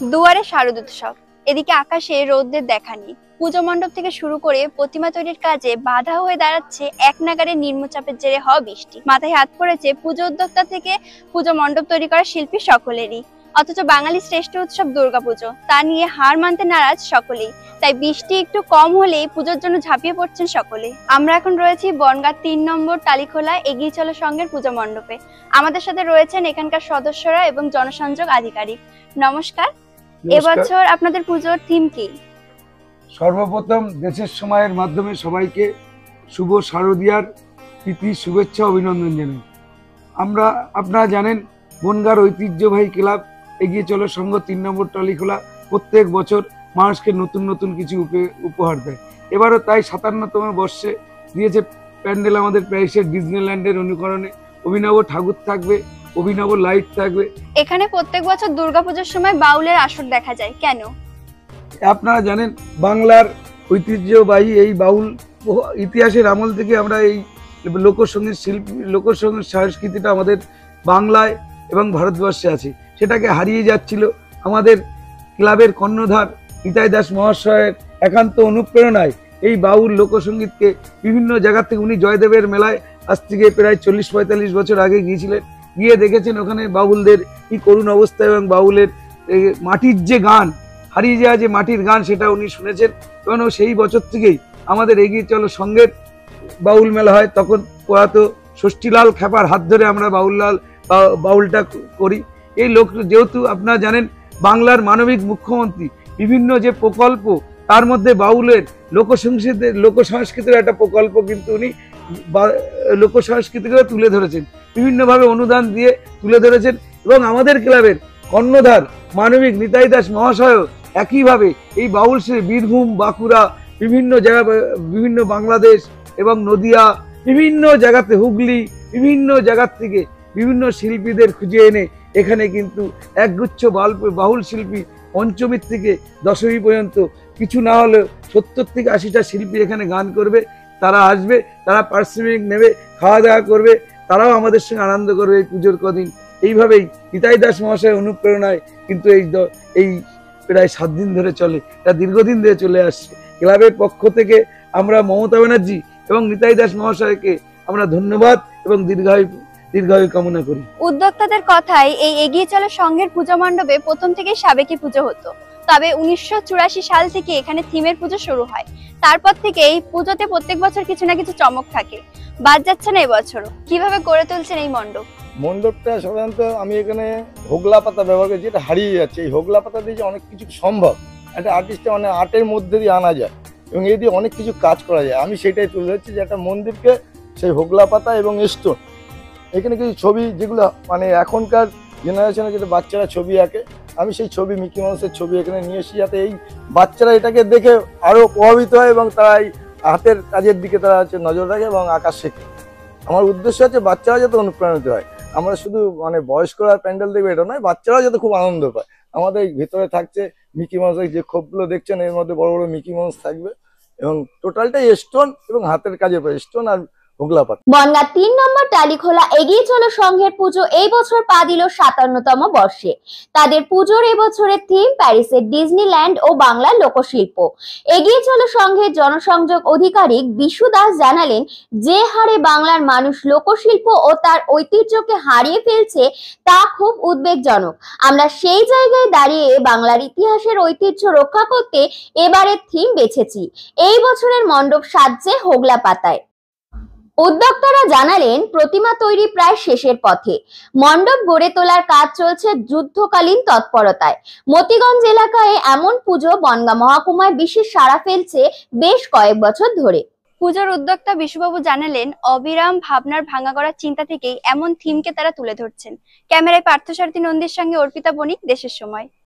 দুয়ারে শারদোৎসব, এদিকে আকাশে রৌদ্রের দেখা নেই। পুজো মণ্ডপ থেকে শুরু করে প্রতিমা তৈরির কাজে বাধা হয়ে দাঁড়াচ্ছে এক নাগাড়ে নিম্নচাপের জেরে হওয়া বৃষ্টি। মাথায় হাত পড়েছে পুজো উদ্যোক্তা থেকে পুজো মণ্ডপ তৈরি করা শিল্পী সকলেরই। অথচ বাঙালির শ্রেষ্ঠ উৎসব দুর্গাপুজো, তা নিয়ে হার মানতে নারাজ সকলেই। তাই বৃষ্টি একটু কম হলেই পুজোর জন্য ঝাঁপিয়ে পড়ছেন সকলে। আমরা এখন রয়েছি বনগাঁ ৩ নম্বর টালিখোলা এগিয়ে চলো সংঘের পুজো মণ্ডপে। আমাদের সাথে রয়েছেন এখানকার সদস্যরা এবং জনসংযোগ আধিকারিক। নমস্কার। এবছর আপনাদের পুজোর থিম কি? সর্বপ্রথম দেশের সময়ের মাধ্যমে সবাইকে শুভ শারদীয়ার প্রীতি শুভেচ্ছা অভিনন্দন জানাই। আপনারা জানেন বনগাঁর ঐতিহ্যবাহী ক্লাব এগিয়ে চলো সংঘ ৩ নম্বর টালিখোলা প্রত্যেক বছর মানুষকে নতুন নতুন কিছু উপহার দেয়। এবারও তাই ৫৭তম বর্ষে দিয়েছে প্যান্ডেল আমাদের প্যারিসের ডিজনিল্যান্ডের অনুকরণে। অভিনব ঠাকুর থাকবে, অভিনব লাইট থাকবে। এখানে প্রত্যেক বছর দুর্গাপুজোর সময় বাউলের আসর দেখা যায়, কেন? আপনারা জানেন বাংলার ঐতিহ্যবাহী এই বাউল ইতিহাসের আমল থেকে আমরা এই লোকসঙ্গীত শিল্পী লোকসঙ্গীত সংস্কৃতিটা আমাদের বাংলায় এবং ভারতবর্ষে আছে, সেটাকে হারিয়ে যাচ্ছিল। আমাদের ক্লাবের কর্ণধার নিতাই দাস মহাশয়ের একান্ত অনুপ্রেরণায় এই বাউল লোকসঙ্গীতকে বিভিন্ন জায়গা থেকে উনি জয়দেবের মেলায় আজ থেকে প্রায় ৪০-৪৫ বছর আগে গিয়েছিলেন। গিয়ে দেখেছেন ওখানে বাউলদের কি করুণ অবস্থা এবং বাউলের মাটির যে গান, হারিয়ে যাওয়া যে মাটির গান, সেটা উনি শুনেছেন এবং সেই বছর থেকেই আমাদের এগিয়ে চলো সংঘের বাউল মেলা হয়। তখন প্রয়াত ষষ্ঠীলাল খ্যাপার হাত ধরে আমরা বাউলটা করি। এই লোক যেহেতু আপনারা জানেন বাংলার মানবিক মুখ্যমন্ত্রী, বিভিন্ন যে প্রকল্প তার মধ্যে বাউলের লোকসংস্কৃতির একটা প্রকল্প কিন্তু উনি লোকসংস্কৃতিকেও তুলে ধরেছেন, বিভিন্নভাবে অনুদান দিয়ে তুলে ধরেছেন। এবং আমাদের ক্লাবের কর্ণধার মানবিক নিতাই দাস মহাশয়ও একইভাবে এই বাউল বীরভূম, বাঁকুড়া, বিভিন্ন জায়গা, বিভিন্ন বাংলাদেশ এবং নদিয়া, বিভিন্ন জায়গাতে হুগলি, বিভিন্ন জায়গার থেকে বিভিন্ন শিল্পীদের খুঁজে এনে এখানে কিন্তু একগুচ্ছ বাউল শিল্পী পঞ্চমীর থেকে দশমী পর্যন্ত কিছু না হলেও ৭০ থেকে ৮০টা শিল্পী এখানে গান করবে। তারা আসবে, তারা পারিশ্রমিক নেবে, খাওয়া দাওয়া করবে, তারাও আমাদের সঙ্গে আনন্দ করবে এই পুজোর কদিন। এইভাবেই নিতাই দাস মহাশয়ের অনুপ্রেরণায় কিন্তু এই প্রায় ৭ দিন ধরে চলে, এটা দীর্ঘদিন ধরে চলে আসছে। ক্লাবের পক্ষ থেকে আমরা মমতা ব্যানার্জি এবং নিতাই দাস মহাশয়কে আমরা ধন্যবাদ এবং দীর্ঘায়ু কামনা করি। উদ্যোক্তাদের কথায় এই এগিয়ে চলো সংঘের পুজো মণ্ডপে প্রথম থেকে সাবেকি পুজো হতো, তবে ১৯৮৪ সাল থেকে এখানে থিমের পুজো শুরু হয়। তারপর থেকে এই পুজোতে প্রত্যেক বছর কিছু না কিছু চমক থাকে। বাদ যাচ্ছে না এবছরও। কিভাবে গড়ে তুলছেন এই মণ্ডপটা? সাধারণত আমি এখানে হোগলা পাতা ব্যবহার করি, যেটা হারিয়ে যাচ্ছে। এই হোগলা পাতা দিয়ে যে অনেক কিছু সম্ভব, একটা আর্টিস্টে মানে আর্টের মধ্যে দিয়ে আনা যায় এবং এই দিয়ে অনেক কিছু কাজ করা যায়। আমি সেটাই তুলে ধরছি যে একটা মন্দিরকে সেই হোগলা পাতা এবং স্টোন, এখানে কিছু ছবি যেগুলো মানে এখনকার জেনারেশনে যেটা বাচ্চারা ছবি আঁকে, আমি সেই ছবি মিকি মাউসের ছবি এখানে নিয়ে এসেছি, যাতে এই বাচ্চারা এটাকে দেখে আরও প্রভাবিত হয় এবং তারা এই হাতের কাজের দিকে তারা হচ্ছে নজর রাখে এবং আঁকা শেখে। আমার উদ্দেশ্য হচ্ছে বাচ্চারা যাতে অনুপ্রাণিত হয়। আমরা শুধু মানে বয়স্করা প্যান্ডেল দেখবে এটা নয়, বাচ্চারাও যাতে খুব আনন্দ পায়। আমাদের ভিতরে থাকছে মিকি মাউসের যে খোপগুলো দেখছেন, এর মধ্যে বড় বড় মিকি মাউস থাকবে এবং টোটালটাই স্টোন এবং হাতের কাজের পর স্টোন আর বনগাঁ ৩ নম্বর টালিখোলা এগিয়ে চলো সংঘের পুজো এই বছর পা দিল ৫৭তম বর্ষে। তাদের পুজোর এবছরের থিম প্যারিসের ডিজনিল্যান্ড ও বাংলার লোকশিল্প। এগিয়ে চলো সংঘের জনসংযোগ আধিকারিক বিশু দাস জানালেন, যে হারে বাংলার মানুষ লোকশিল্প ও তার ঐতিহ্যকে হারিয়ে ফেলছে তা খুব উদ্বেগজনক। আমরা সেই জায়গায় দাঁড়িয়ে বাংলার ইতিহাসের ঐতিহ্য রক্ষা করতে এবারের থিম বেছেছি। এই বছরের মণ্ডপ সাজছে হোগলা পাতায়। উদ্যোক্তারা জানালেন, প্রতিমা তৈরি প্রায় শেষের পথে। মণ্ডপ গড়ে তোলার কাজ চলছে যুদ্ধকালীন তৎপরতায়। মতিগঞ্জ এলাকায় এমন পুজো বনগাঁ মহকুমায় বিশেষ সাড়া ফেলছে বেশ কয়েক বছর ধরে। পুজোর উদ্যোক্তা বিশুবাবু জানালেন, অবিরাম ভাবনার ভাঙা করার চিন্তা থেকেই এমন থিমকে তারা তুলে ধরছেন। ক্যামেরায় পার্থসারথী নন্দীর সঙ্গে অর্পিতা বণিক, দেশের সময়।